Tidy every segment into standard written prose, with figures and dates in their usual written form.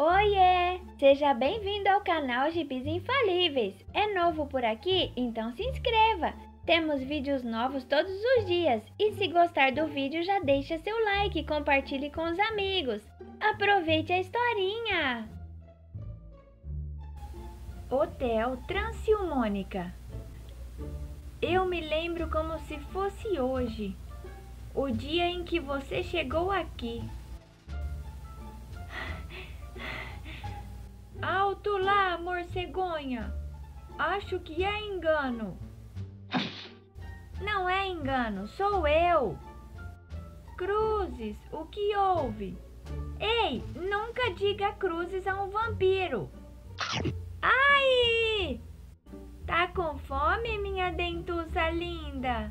Oiê! Seja bem-vindo ao canal Gibis Infalíveis. É novo por aqui? Então se inscreva! Temos vídeos novos todos os dias e se gostar do vídeo já deixa seu like e compartilhe com os amigos. Aproveite a historinha! Hotel Transilmônica. Eu me lembro como se fosse hoje, o dia em que você chegou aqui. Alto lá, morcegonha! Acho que é engano. Não é engano, sou eu. Cruzes, o que houve? Ei, nunca diga cruzes a um vampiro. Ai! Tá com fome, minha dentuça linda?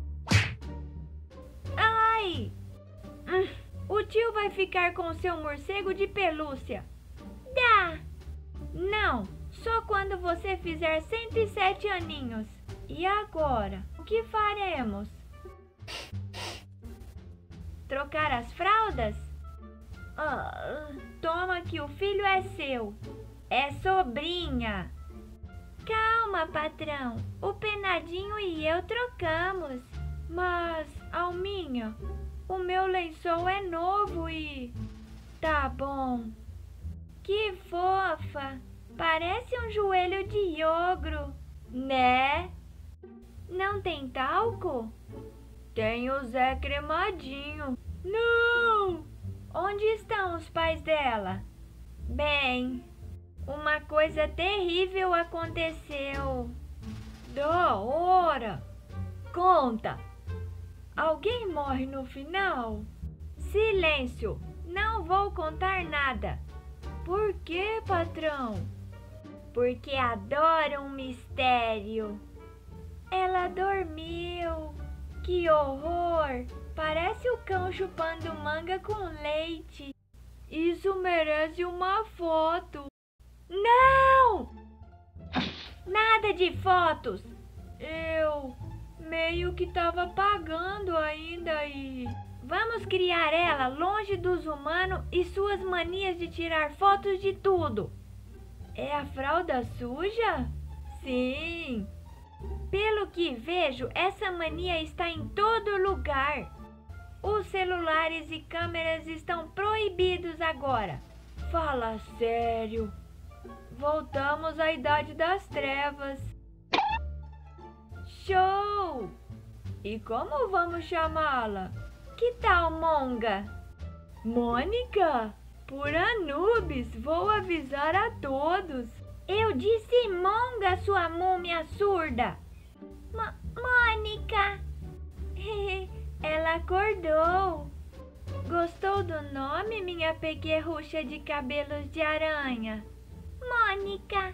Ai! O tio vai ficar com seu morcego de pelúcia. Dá! Não, só quando você fizer 107 aninhos. E agora, o que faremos? Trocar as fraldas? Toma que o filho é seu. É sobrinha. Calma, patrão. O Penadinho e eu trocamos. Mas, Alminha, o meu lençol é novo e... Tá bom. Que fofa! Parece um joelho de ogro, né? Não tem talco? Tem o Zé Cremadinho. Não! Onde estão os pais dela? Bem, uma coisa terrível aconteceu. Da hora! Conta! Alguém morre no final? Silêncio! Não vou contar nada. Por que, patrão? Porque adoro um mistério. Ela dormiu. Que horror! Parece o cão chupando manga com leite. Isso merece uma foto. Não! Nada de fotos. Eu meio que tava pagando ainda e... Vamos criar ela longe dos humanos e suas manias de tirar fotos de tudo. É a fralda suja? Sim. Pelo que vejo, essa mania está em todo lugar. Os celulares e câmeras estão proibidos agora. Fala sério. Voltamos à Idade das Trevas. Show! E como vamos chamá-la? Que tal Monga? Mônica? Por Anubis, vou avisar a todos. Eu disse Monga, sua múmia surda. Mônica. Ela acordou. Gostou do nome, minha pequerrucha de cabelos de aranha? Mônica.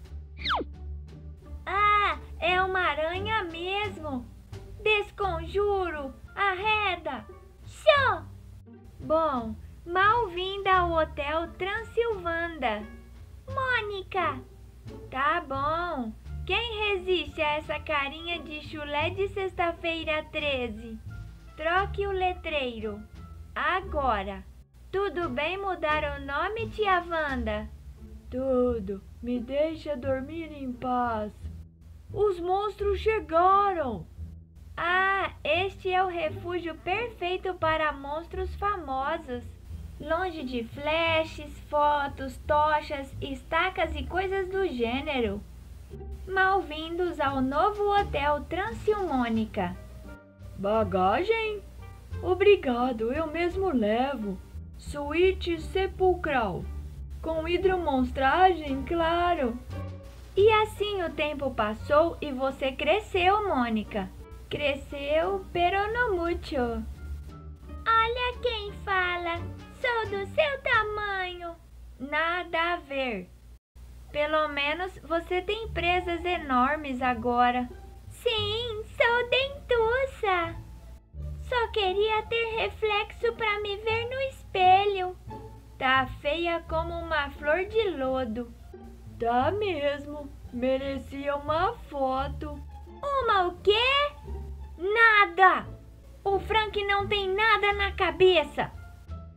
Ah, é uma aranha mesmo. Desconjuro. Arreda! Show! Bom, mal-vinda ao Hotel Transilvanda. Mônica! Tá bom. Quem resiste a essa carinha de chulé de sexta-feira 13? Troque o letreiro. Agora. Tudo bem mudar o nome, tia Wanda? Tudo. Me deixa dormir em paz. Os monstros chegaram! Ah, este é o refúgio perfeito para monstros famosos. Longe de flashes, fotos, tochas, estacas e coisas do gênero. Mal-vindos ao novo Hotel Transilmônica. Bagagem? Obrigado, eu mesmo levo. Suíte sepulcral. Com hidromonstragem, claro. E assim o tempo passou e você cresceu, Mônica. Cresceu, pero no mucho. Olha quem fala. Sou do seu tamanho. Nada a ver. Pelo menos você tem presas enormes agora. Sim, sou dentuça. Só queria ter reflexo para me ver no espelho. Tá feia como uma flor de lodo. Tá mesmo. Merecia uma foto. Uma o quê? Nada! O Frank não tem nada na cabeça.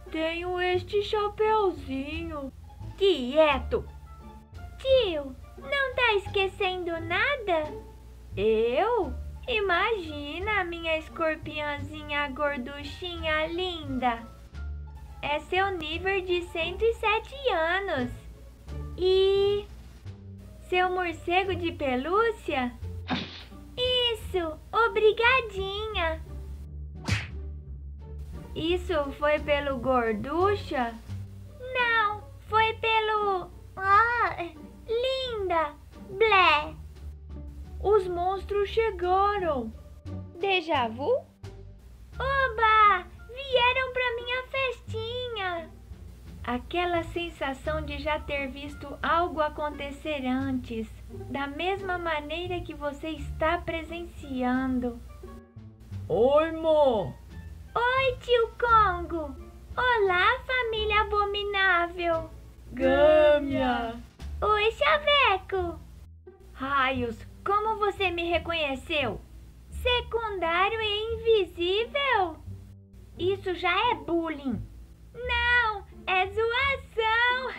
Tenho este chapeuzinho. Quieto! Tio, não tá esquecendo nada? Eu? Imagina, minha escorpiãzinha gorduchinha linda. É seu nível de 107 anos. E... seu morcego de pelúcia? Isso, obrigadinha. Isso foi pelo gorducha? Não, foi pelo... linda. Blé. Os monstros chegaram. Déjà vu? Oba! Vieram pra minha festinha. Aquela sensação de já ter visto algo acontecer antes, da mesma maneira que você está presenciando. Oi, Mo. Oi, tio Congo. Olá, família abominável. Gâmia. Oi, Chaveco. Raios, como você me reconheceu? Secundário e invisível? Isso já é bullying. Não, é zoação.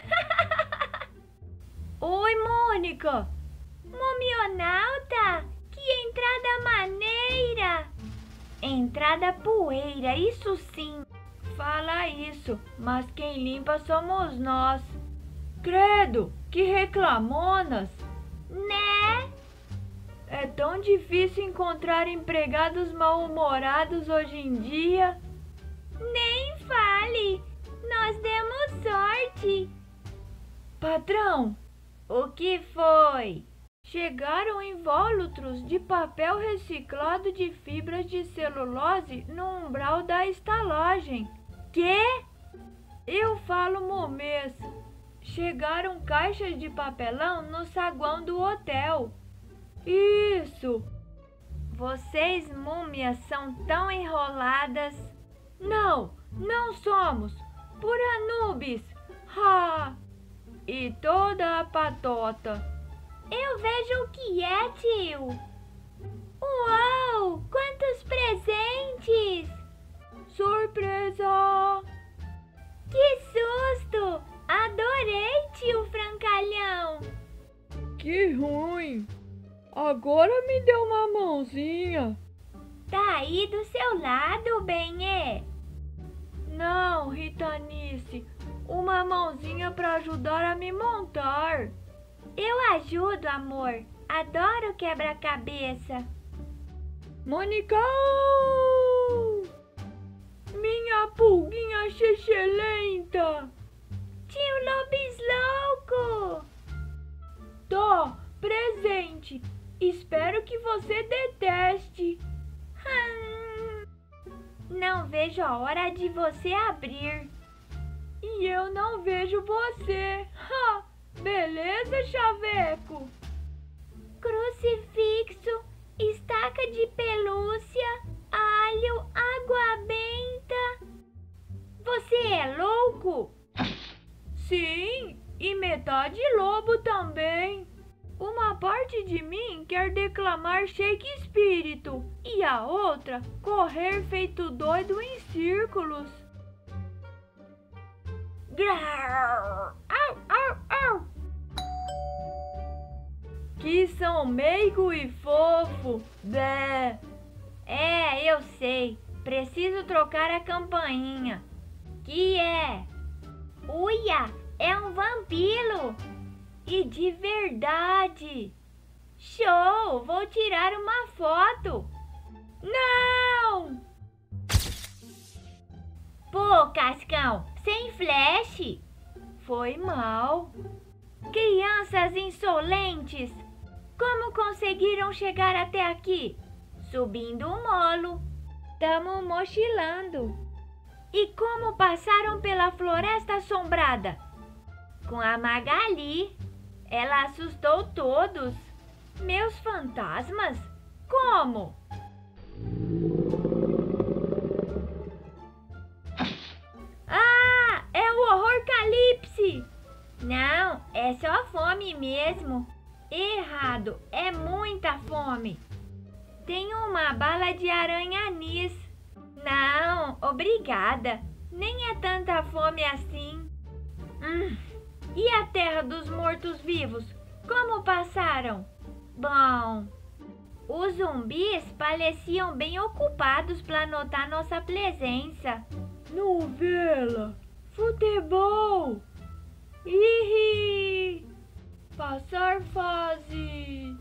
Oi, Mônica. Mumionauta, que entrada maneira. Entrada poeira, isso sim. Fala isso, mas quem limpa somos nós. Credo, que reclamonas. Né? É tão difícil encontrar empregados mal-humorados hoje em dia. Nem fale, nós demos sorte. Patrão, O que foi? chegaram invólucros de papel reciclado de fibras de celulose no umbral da estalagem. Quê? Eu falo momês. Chegaram caixas de papelão no saguão do hotel. Isso! Vocês, múmias, são tão enroladas. Não, não somos! Por Anubis! Ha! E toda a patota. Eu vejo o que é, tio. Uau! Quantos presentes! Surpresa! Que susto! Adorei, tio Francalhão. Que ruim! Agora me deu uma mãozinha. Tá aí do seu lado, Benê. Não, Ritanice, uma mãozinha para ajudar a me montar. Eu ajudo, amor. Adoro quebra-cabeça. Mônica! Minha pulguinha xixelenta! Tio Lobislouco! Tô, presente. Espero que você deteste. Não vejo a hora de você abrir. E eu não vejo você. Ha! Beleza, Chaveco? Crucifixo, estaca de pelúcia, alho, água benta. Você é louco? Sim, e metade lobo também. Uma parte de mim quer declamar Shakespeare e a outra correr feito doido em círculos. Grrr! Au, au, au! Que são meigo e fofo. Bé. É, eu sei. Preciso trocar a campainha. Que é? Uia, é um vampiro. E de verdade. Show, vou tirar uma foto. Não! Pô, Cascão, sem flash. Foi mal. Crianças insolentes. Como conseguiram chegar até aqui? Subindo o molo. Tamo mochilando. E como passaram pela floresta assombrada? Com a Magali. Ela assustou todos. Meus fantasmas? Como? Ah, é o horror Calypse. Não, é só fome mesmo. Errado, é muita fome. Tem uma bala de aranha anis. Não, obrigada. nem é tanta fome assim. E a terra dos mortos-vivos? Como passaram? Bom, os zumbis pareciam bem ocupados para notar nossa presença. Novela, futebol, ih, passar fase.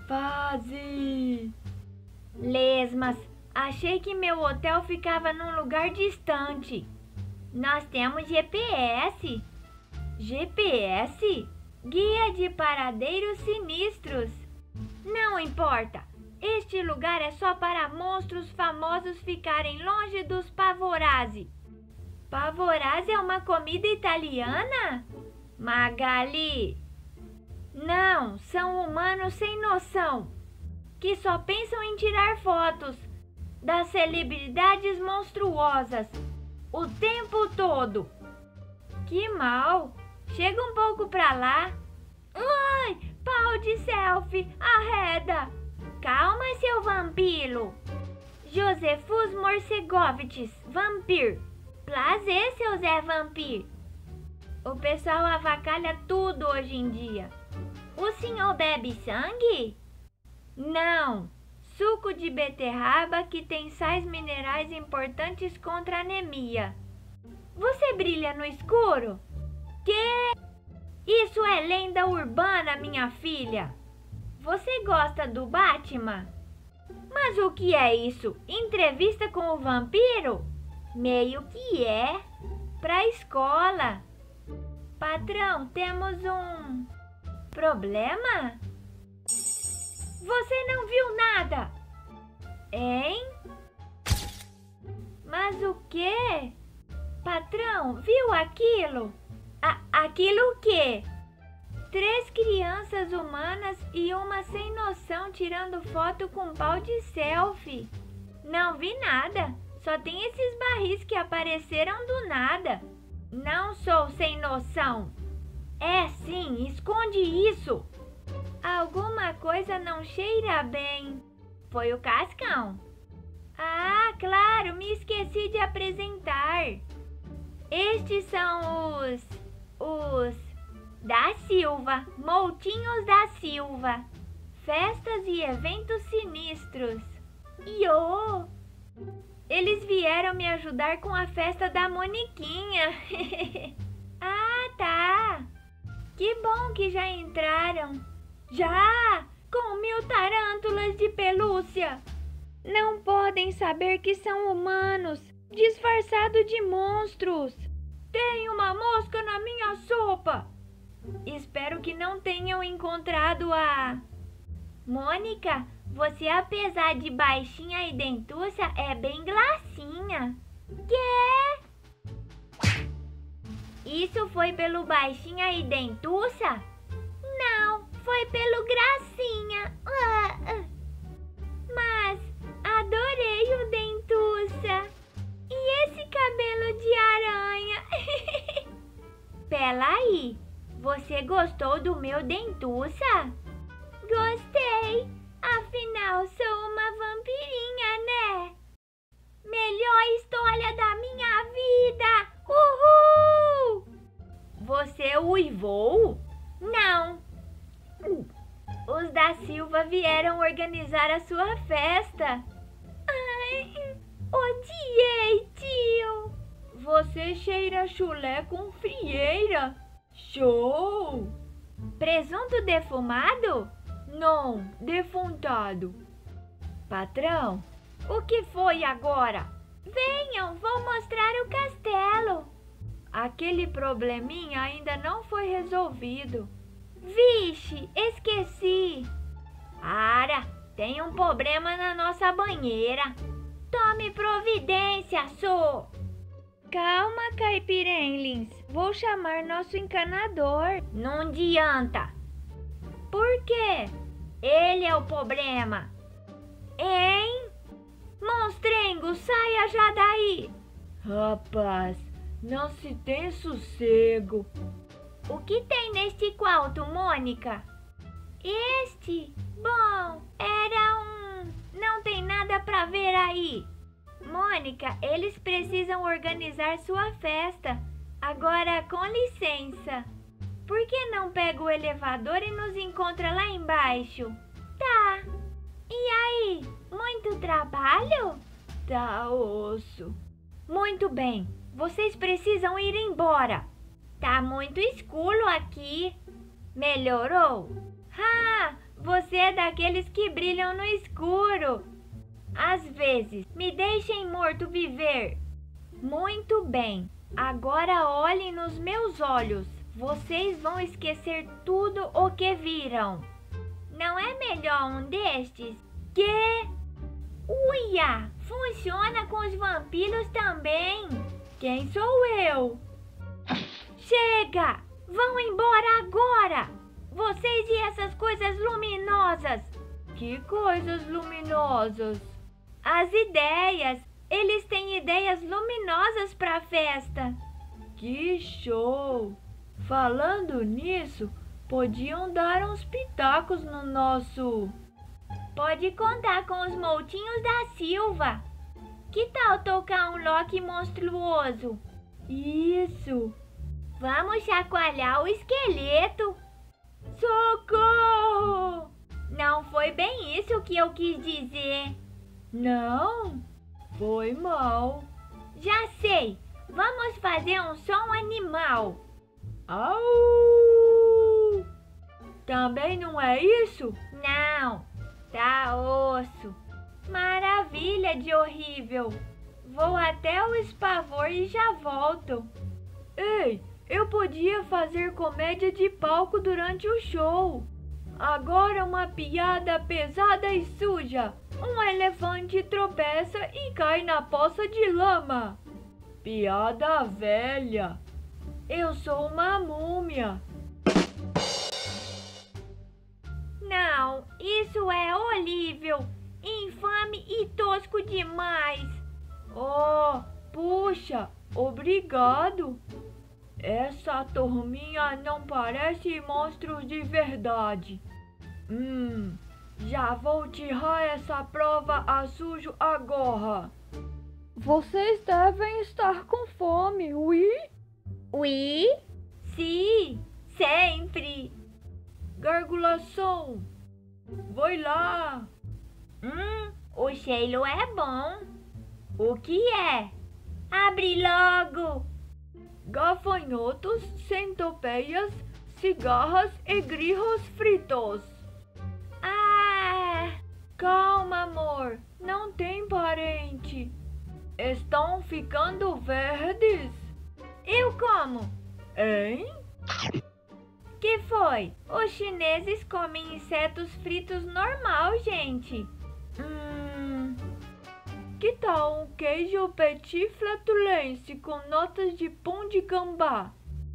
Lesmas, achei que meu hotel ficava num lugar distante. Nós temos GPS. GPS? Guia de paradeiros sinistros. Não importa. Este lugar é só para monstros famosos ficarem longe dos Pavorazzi. Pavorazzi é uma comida italiana? Magali! Não, são humanos sem noção, que só pensam em tirar fotos das celebridades monstruosas o tempo todo. Que mal! Chega um pouco pra lá. Ai, pau de selfie, arreda! Calma, seu vampiro. Josefus Morcegovitch, vampir. Prazer, seu Zé Vampir. O pessoal avacalha tudo hoje em dia. O senhor bebe sangue? Não, suco de beterraba que tem sais minerais importantes contra anemia. Você brilha no escuro? Que? Isso é lenda urbana, minha filha. Você gosta do Batman? Mas o que é isso? Entrevista com o vampiro? Meio que é. Pra escola. Patrão, temos um problema? Você não viu nada? Hein? Mas o quê? Patrão, viu aquilo? Aquilo o quê? 3 crianças humanas e uma sem noção tirando foto com pau de selfie. Não vi nada. Só tem esses barris que apareceram do nada. Não sou sem noção. É sim, esconde isso. Alguma coisa não cheira bem. Foi o Cascão. Ah, claro, me esqueci de apresentar. Estes são os da Silva, Moutinhos da Silva. Festas e eventos sinistros. Iô! Eles vieram me ajudar com a festa da Moniquinha. Ah, tá. Que bom que já entraram. Já! Com 1000 tarântulas de pelúcia. Não podem saber que são humanos, disfarçados de monstros. Tem uma mosca na minha sopa. Espero que não tenham encontrado a... Mônica, você apesar de baixinha e dentuça é bem glacinha. Quê? Isso foi pelo baixinha e dentuça? Não, foi pelo gracinha. Mas adorei o dentuça. E esse cabelo de aranha? Peraí, você gostou do meu dentuça? Gostei. Afinal, sou uma vampirinha, né? Melhor história da minha vida! Uhul! Você uivou? Não. Os da Silva vieram organizar a sua festa. Ai, odiei, tio. Você cheira chulé com frieira. Show! Presunto defumado? Não, defuntado. Patrão, o que foi agora? Venham, vou mostrar o castelo. Aquele probleminha ainda não foi resolvido. Vixe, esqueci. Ara, tem um problema na nossa banheira. Tome providência, Sô. Calma, Caipirelins. Vou chamar nosso encanador. Não adianta. Por quê? Ele é o problema. Hein? Monstrengo, saia já daí. Rapaz, não se tem sossego. O que tem neste quarto, Mônica? Este? Bom, era um... Não tem nada pra ver aí. Mônica, eles precisam organizar sua festa. Agora, com licença. Por que não pega o elevador e nos encontra lá embaixo? Tá. E aí, muito trabalho? Tá osso. Muito bem, vocês precisam ir embora. Tá muito escuro aqui. Melhorou? Ah, você é daqueles que brilham no escuro. Às vezes, me deixem morto viver. Muito bem, agora olhem nos meus olhos. Vocês vão esquecer tudo o que viram. Não é melhor um destes? Que? Uia! Funciona com os vampiros também. Quem sou eu? Chega! Vão embora agora! Vocês e essas coisas luminosas. Que coisas luminosas? As ideias. Eles têm ideias luminosas para a festa. Que show! Falando nisso, podiam dar uns pitacos no nosso... Pode contar com os Moutinhos da Silva. Que tal tocar um Loki monstruoso? Isso! Vamos chacoalhar o esqueleto. Socorro! Não foi bem isso que eu quis dizer. Não? Foi mal. Já sei. Vamos fazer um som animal. Au! Também não é isso? Não. Tá osso. Maravilha de horrível. Vou até o Espavor e já volto. Ei, eu podia fazer comédia de palco durante o show. Agora uma piada pesada e suja. Um elefante tropeça e cai na poça de lama. Piada velha. Eu sou uma múmia. Não, isso é horrível, infame e tosco demais. Oh, puxa, obrigado. Essa turminha não parece monstros de verdade. Já vou tirar essa prova a sujo agora. Vocês devem estar com fome, oui? Oui? Sim, sempre. Gargulação. Vai lá. O cheiro é bom. O que é? Abre logo. Gafanhotos, centopeias, cigarras e grillos fritos. Ah! Calma, amor. Não tem parente. Estão ficando verdes. Eu como. Hein? Que foi? Os chineses comem insetos fritos normal, gente. Que tal um queijo petit flatulence com notas de pão de gambá?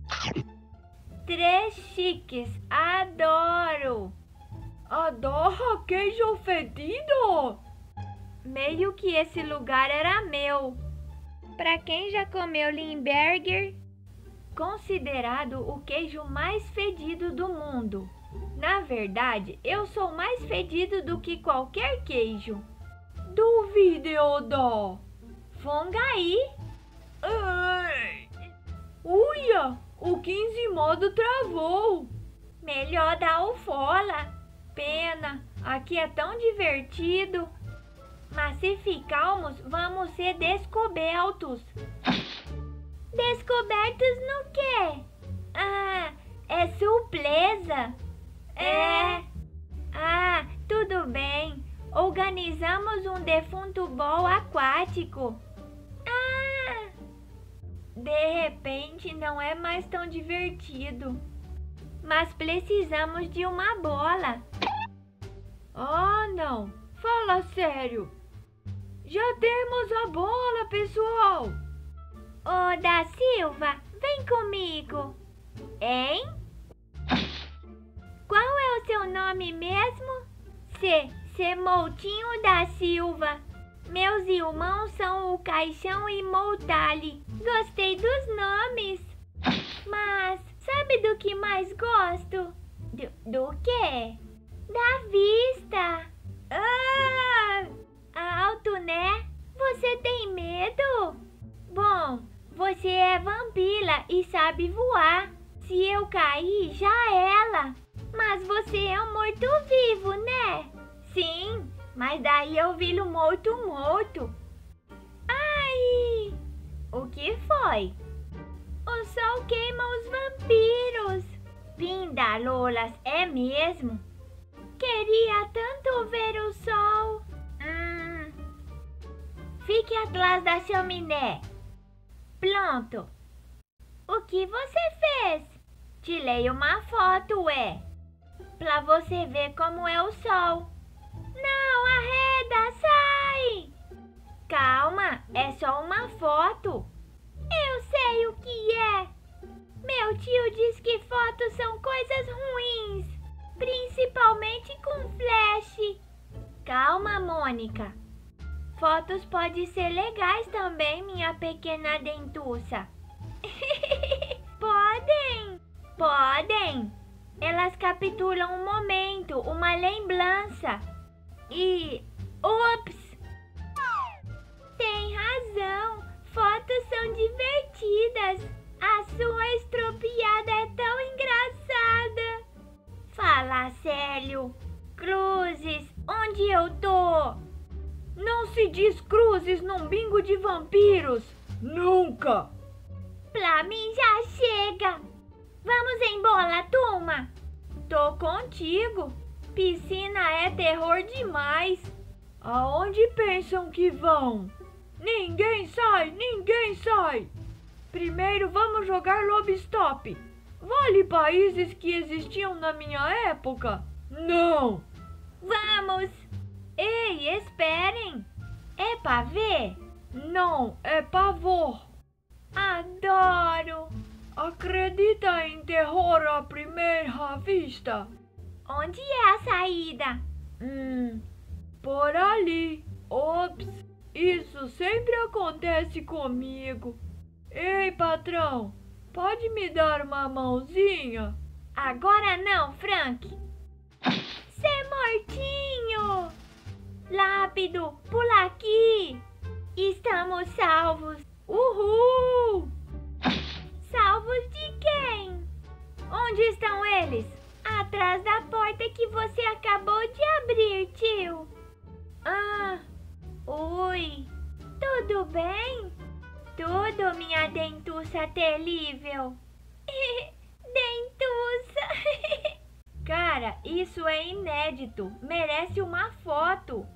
Três chiques, adoro! Adora queijo fedido? Meio que esse lugar era meu. Pra quem já comeu Limburger, considerado o queijo mais fedido do mundo. Na verdade, eu sou mais fedido do que qualquer queijo. Duvide, Odó. Fonga aí. Ai. Uia, o 15 modo travou. Melhor dar o fola. Pena, aqui é tão divertido. Mas se ficarmos, vamos ser descobertos. Descobertos no quê? Ah, é surpresa. É. Ah, tudo bem. Organizamos um defunto ball aquático. Ah! De repente não é mais tão divertido. Mas precisamos de uma bola. Ah, não. Fala sério. Já temos a bola, pessoal. Ô, da Silva, vem comigo. Hein? Qual é o seu nome mesmo? Moutinho da Silva. Meus irmãos são o Caixão e Moutali. Gostei dos nomes. Mas sabe do que mais gosto? Do quê? Da vista. Ah! Alto, né? Você tem medo? Bom, você é vampira e sabe voar. Se eu cair, já era. Mas você é um morto-vivo, né? Sim, mas daí eu viro morto. Ai! O que foi? O sol queima os vampiros. Pindalolas, é mesmo? Queria tanto ver o sol. Fique atrás da chaminé. Pronto. O que você fez? Tirei uma foto, pra você ver como é o sol. Não, arreda, sai! Calma, é só uma foto. Eu sei o que é. Meu tio diz que fotos são coisas ruins, principalmente com flash. Calma, Mônica. Fotos podem ser legais também, minha pequena dentuça. Podem. Elas capturam um momento, uma lembrança. E... Ups! Tem razão. Fotos são divertidas. A sua estropiada é tão engraçada. Fala sério. Cruzes, onde eu tô? Não se diz cruzes num bingo de vampiros. Nunca! Pra mim já chega. Vamos embora, turma. Tô contigo. Piscina é terror demais. Aonde pensam que vão? Ninguém sai! Primeiro vamos jogar Lobstop. Vale países que existiam na minha época? Não! Vamos! Ei, esperem! É pra ver? Não, é pavor. Adoro! Acredita em terror à primeira vista? Onde é a saída? Por ali. Ops, isso sempre acontece comigo. Ei, patrão, pode me dar uma mãozinha? Agora não, Frank. Cê mortinho! Rápido, pula aqui! Estamos salvos! Uhul! Salvos de quem? Onde estão eles? Atrás da porta que você acabou de abrir, tio. Oi. Tudo bem? Tudo, minha dentuça terrível. Dentuça. Cara, isso é inédito. Merece uma foto.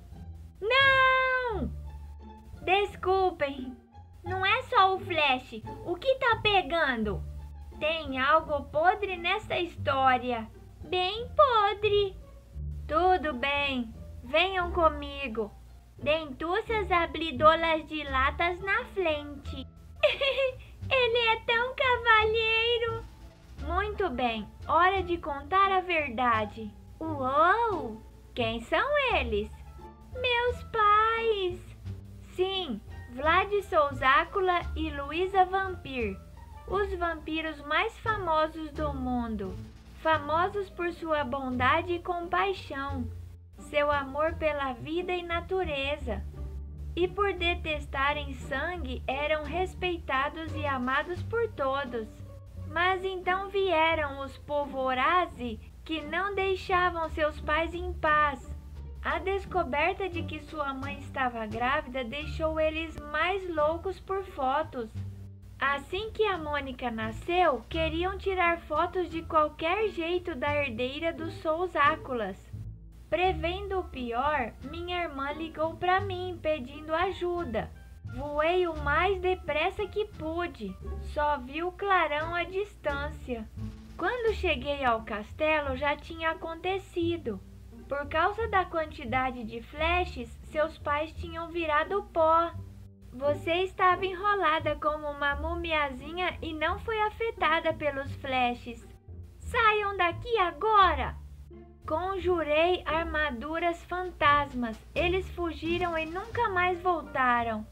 Não! Desculpem. Não é só o flash. O que tá pegando? Tem algo podre nessa história. Bem podre. Tudo bem. Venham comigo. Dentuças abridoras de latas na frente. Ele é tão cavalheiro. Muito bem. Hora de contar a verdade. Uou! Quem são eles? Meus pais. Sim, Vlad Souzácula e Luísa Vampir, os vampiros mais famosos do mundo, famosos por sua bondade e compaixão, seu amor pela vida e natureza, e por detestarem sangue eram respeitados e amados por todos. Mas então vieram os Polvorazzi, que não deixavam seus pais em paz. A descoberta de que sua mãe estava grávida deixou eles mais loucos por fotos. Assim que a Mônica nasceu, queriam tirar fotos de qualquer jeito da herdeira dos Souzáculas. Prevendo o pior, minha irmã ligou para mim pedindo ajuda. Voei o mais depressa que pude, só vi o clarão à distância. Quando cheguei ao castelo já tinha acontecido. Por causa da quantidade de flashes, seus pais tinham virado pó. Você estava enrolada como uma mumiazinha e não foi afetada pelos flashes. Saiam daqui agora! Conjurei armaduras fantasmas. Eles fugiram e nunca mais voltaram.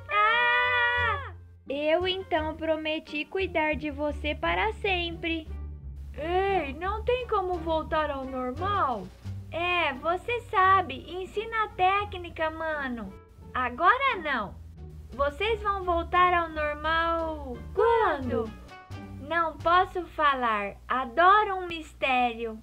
Ah! Eu então prometi cuidar de você para sempre. Ei, não tem como voltar ao normal? Você sabe, ensina a técnica, mano. Agora não. Vocês vão voltar ao normal quando? Não posso falar. Adoro um mistério.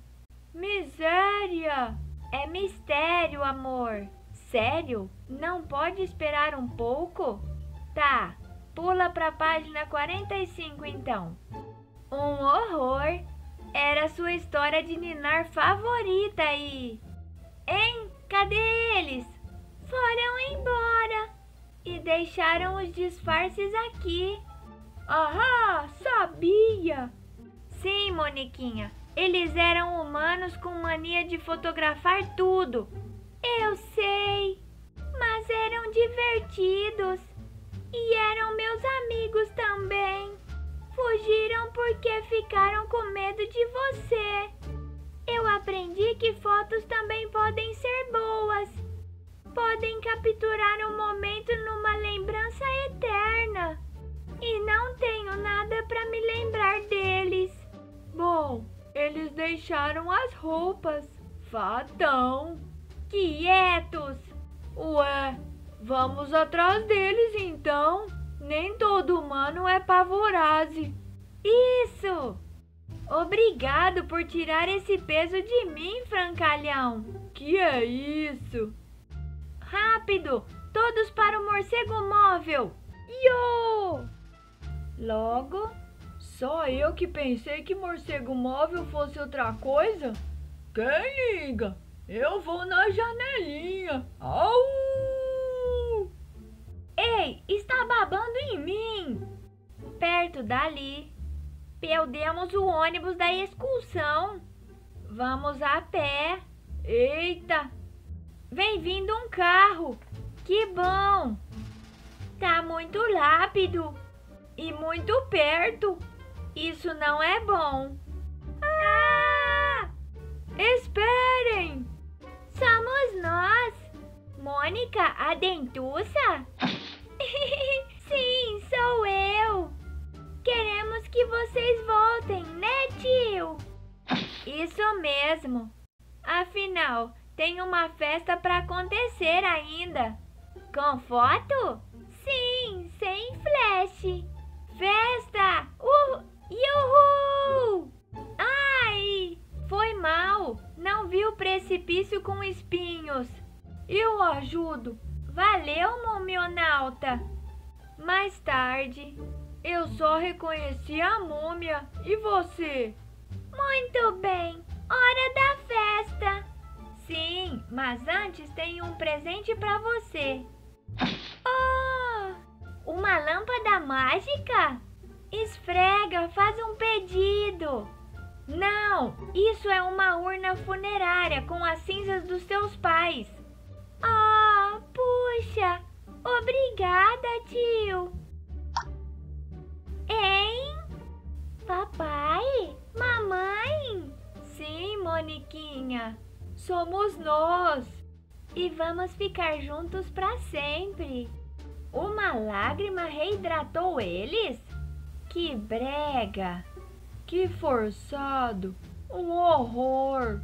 Miséria! É mistério, amor. Sério? Não pode esperar um pouco? Tá, pula pra página 45 então. Um horror! Era sua história de ninar favorita e... Hein? Cadê eles? Foram embora e deixaram os disfarces aqui. Ahá, sabia! Sim, Moniquinha, eles eram humanos com mania de fotografar tudo. Eu sei, mas eram divertidos e eram meus amigos também. Fugiram porque ficaram com medo de você. Eu aprendi que fotos também podem ser boas. Podem capturar um momento numa lembrança eterna. E não tenho nada para me lembrar deles. Bom, eles deixaram as roupas. Fatão. Quietos. Ué, vamos atrás deles então. Nem todo humano é pavorazzi. Isso! Obrigado por tirar esse peso de mim, francalhão. Que é isso? Rápido! Todos para o morcego móvel! Yo! Logo, só eu que pensei que morcego móvel fosse outra coisa? Quem liga? Eu vou na janelinha. Au! Ei, está babando em mim! Perto dali. Perdemos o ônibus da excursão. Vamos a pé. Eita! Vem vindo um carro. Que bom! Tá muito rápido e muito perto. Isso não é bom. Ah! Esperem! Somos nós! Mônica, a dentuça? Sim, sou eu! Queremos que vocês voltem, né, tio? Isso mesmo! Afinal, tem uma festa para acontecer ainda. Com foto? Sim, sem flash. Festa! Yuhu! Ai! Foi mal! Não vi o precipício com espinhos. Eu ajudo. Valeu, momionauta. Mais tarde, eu só reconheci a múmia. E você? Muito bem. Hora da festa. Sim, mas antes tem um presente para você. Oh! Uma lâmpada mágica? Esfrega, faz um pedido. Não, isso é uma urna funerária com as cinzas dos seus pais. Oh, puxa! Obrigada, tio! Hein? Papai? Mamãe? Sim, Moniquinha. Somos nós. E vamos ficar juntos para sempre. Uma lágrima reidratou eles? Que brega! Que forçado! Um horror!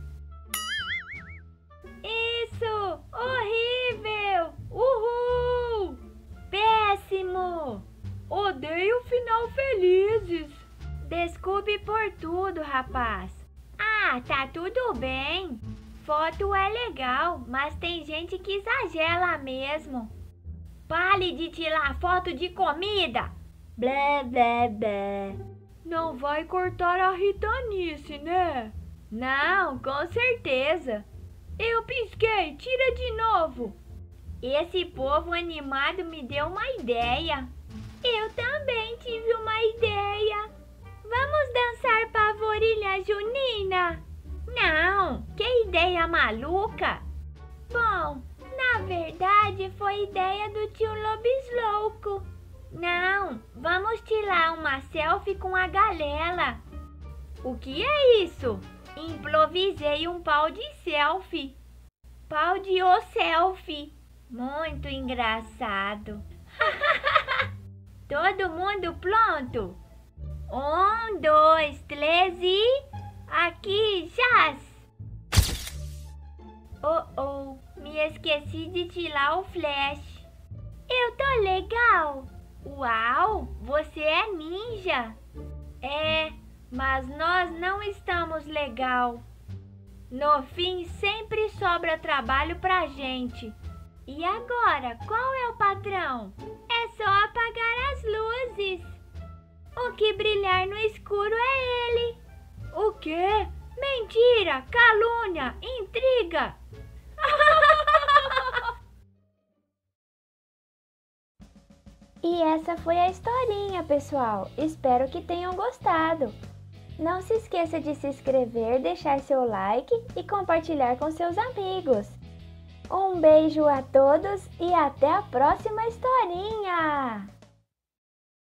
Isso! Horrível! Uhul! Péssimo! Odeio final felizes! Desculpe por tudo, rapaz. Ah, tá tudo bem. Foto é legal, mas tem gente que exagera mesmo. Pare de tirar foto de comida! Blé, blé, blé. Não vai cortar a ritanice, né? Não, com certeza. Eu pisquei, tira de novo. Esse povo animado me deu uma ideia. Eu também tive uma ideia. Vamos dançar pavorilha junina? Não, que ideia maluca. Bom, na verdade foi ideia do tio Lobislouco. Não, vamos tirar uma selfie com a galera. O que é isso? Improvisei um pau de selfie. Pau de o selfie. Muito engraçado. Todo mundo pronto? 1, 2, 3 e... Aqui, já! Oh, me esqueci de tirar o flash. Eu tô legal. Uau, você é ninja. É, mas nós não estamos legal. No fim, sempre sobra trabalho pra gente. E agora, qual é o patrão? É só apagar as luzes. O que brilhar no escuro é ele. O quê? Mentira, calúnia, intriga. E essa foi a historinha, pessoal. Espero que tenham gostado. Não se esqueça de se inscrever, deixar seu like e compartilhar com seus amigos. Um beijo a todos e até a próxima historinha!